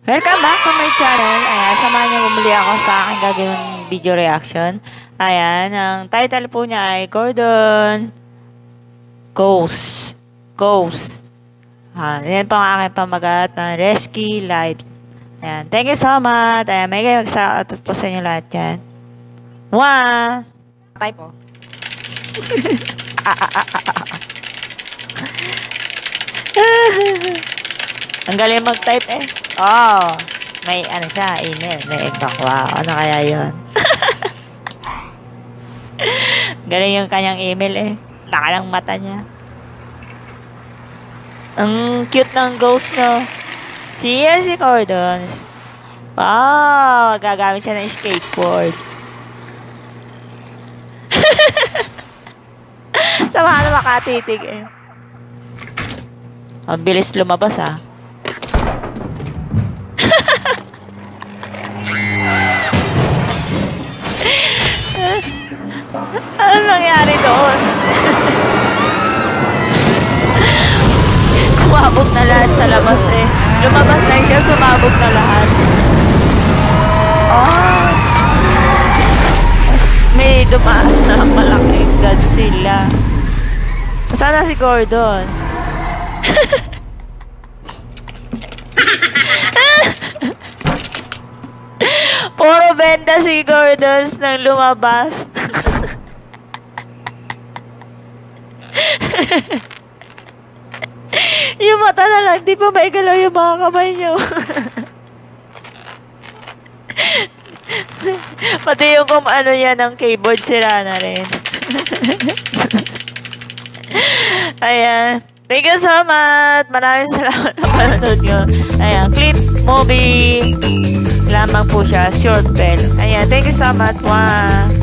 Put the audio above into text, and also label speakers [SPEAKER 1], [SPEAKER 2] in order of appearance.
[SPEAKER 1] Welcome back to my channel. Ayan, samahan niyo bumili ako sa aking gagawin video reaction. Ayan, ang title po niya ay Gordon Goes. Ayan po ang aking pamagat ng Rescue Live. Ayan, thank you so much. Ayan, may kayo magsa-out po sa inyo lahat yan. One. Type po. Ang galing mag-type eh. Oh, may ano siya, email, may egg. Wow, ano kaya yun? Galing yung kanyang email eh. Laka ng mata niya. Ang cute ng ghost, no? Si Gordon. Wow, gagamit siya ng skateboard. Sama na makatitig eh. Ang bilis lumabas ah. Ano nangyari doon? Sumabog na lahat sa labas eh. Lumabas lang siya, sumabog na lahat. Oh. May dumaan na malaking Godzilla. Sana si Gordon. Puro benda si Gordons nang lumabas. Yung mata na lang, di pa maigalaw yung mga kamay niyo. Pati yung kung ano yan ng keyboard, sira na rin. Ayan. Thank you so much. Maraming salamat na panonood nyo. Ayan. Clip movie lamang po siya. Short film. Ayan. Thank you so much. Wow.